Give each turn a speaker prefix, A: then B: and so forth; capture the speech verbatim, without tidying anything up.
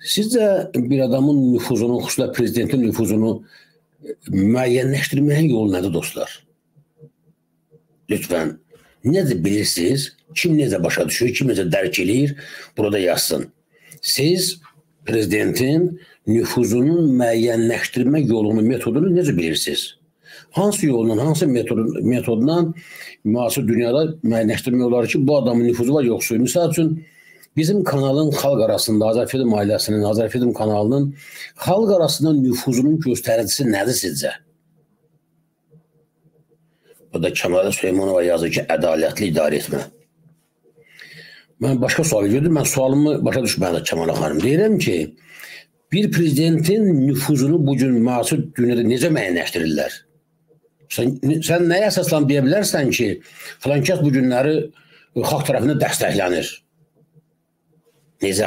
A: Sizcə bir adamın nüfuzunu, xüsusilə prezidentin nüfuzunu müəyyənləşdirməyin yolu nədir dostlar? Lütfən, necə bilirsiniz, kim necə başa düşür, kim necə dərk eləyir, burada yazsın. Siz prezidentin nüfuzunun müəyyənləşdirmə yolunu, metodunu necə bilirsiniz? Hansı yolundan, hansı metodundan müasir dünyada müəyyənləşdirmək olar ki, bu adamın nüfuzu var, yoxsa? Misal üçün, bizim kanalın xalq arasında, Azərfilm ailəsinin, Azərfilm kanalının xalq arasında nüfuzunun göstəricisi nədir sizcə? Burada Kəmalə Süleymanova yazır ki, ədalətli idarə etmə. Mən başqa sual gördüm, mən sualımı başa düşmədim Kəmalə xanım. Deyirəm ki, bir prezidentin nüfuzunu bugün müasir dünyada necə müəyyənləşdirirlər? Sən, sən nəyə əsaslan deyə bilərsən ki, filan kəs bu günləri xalq tərəfindən dəstəklənir? Necə?